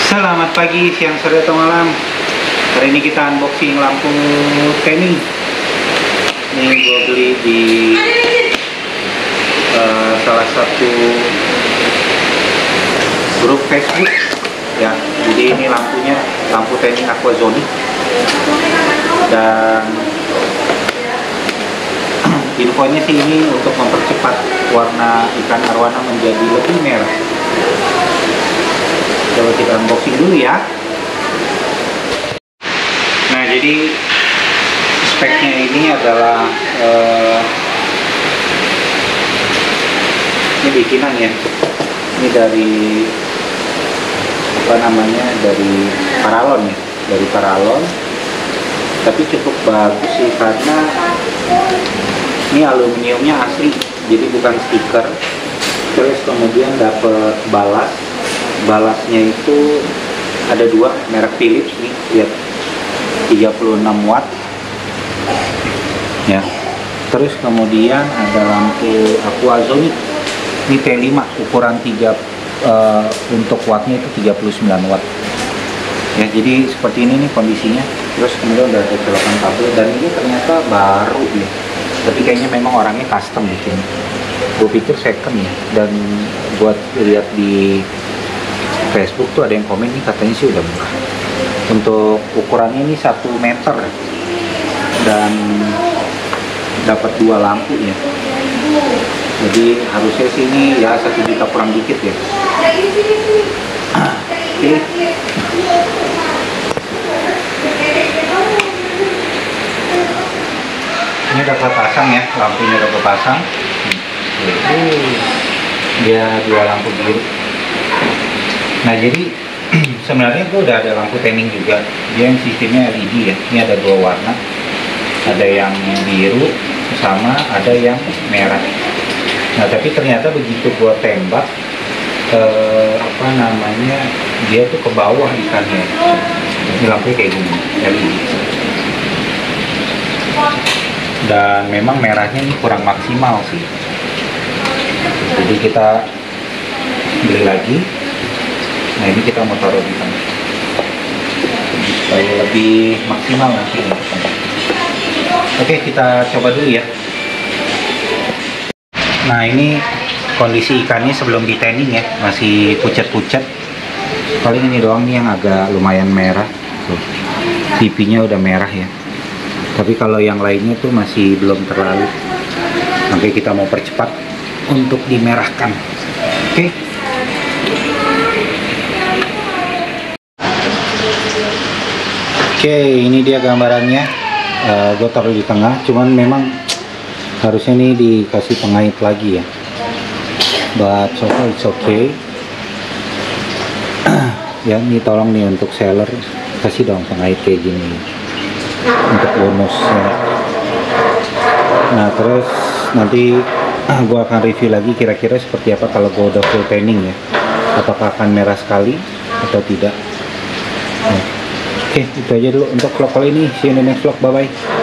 Selamat pagi, siang, sore, atau malam. Hari ini kita unboxing lampu tanning. Ini gue beli di salah satu grup Facebook ya. Jadi ini lampunya lampu tanning Aquazonic, dan infonya sih ini untuk mempercepat warna ikan arwana menjadi lebih merah. Coba kita unboxing dulu ya. Nah, jadi speknya ini adalah ini bikinan ya. Ini dari dari Paralon ya, dari Paralon. Tapi cukup bagus sih karena ini aluminiumnya asli, jadi bukan stiker. Terus kemudian dapat balasnya itu ada dua, merek Philips nih, lihat 36 watt ya. Terus kemudian ada lampu Aquazonic ini T5 ukuran 3 untuk wattnya itu 39 watt ya. Jadi seperti ini nih kondisinya. Terus kemudian udah ada colokan kabel, dan ini ternyata baru ya, tapi kayaknya memang orangnya custom bikin. Gue pikir second ya, dan buat lihat di Facebook tuh ada yang komen nih katanya sih udah murah. Untuk ukurannya ini 1 meter dan dapat 2 lampu ya. Jadi harusnya sih ini ya 1 juta kurang dikit ya. Oke. Ini udah pasang ya, lampunya udah pasang. Dia 2 lampu biru. Nah, jadi sebenarnya gue udah ada lampu tanning juga. Dia yang sistemnya LED ya. Ini ada 2 warna. Ada yang biru sama ada yang merah. Nah, tapi ternyata begitu gue tembak dia tuh ke bawah ikannya. Ini lampunya kayak gini, LED. Dan memang merahnya ini kurang maksimal sih. Jadi kita beli lagi. Nah, ini kita mau taruh di sana supaya lebih maksimal nanti. Oke, kita coba dulu ya. Nah, ini kondisi ikannya sebelum di tanning ya, masih pucat-pucat. Paling ini doang nih yang agak lumayan merah. Tuh, pipinya udah merah ya. Tapi kalau yang lainnya tuh masih belum terlalu. Makanya kita mau percepat untuk dimerahkan. Oke. Oke, ini dia gambarannya. Gue taruh di tengah, cuman memang harusnya ini dikasih pengait lagi ya. But so far it's okay. Ya, ini tolong nih untuk seller, kasih dong pengait kayak gini untuk bonus ya. Nah, terus nanti gue akan review lagi kira-kira seperti apa kalau gue udah full tanning ya. Apakah akan merah sekali atau tidak. Oke, itu aja dulu untuk vlog kali ini. See you in the next vlog. Bye-bye.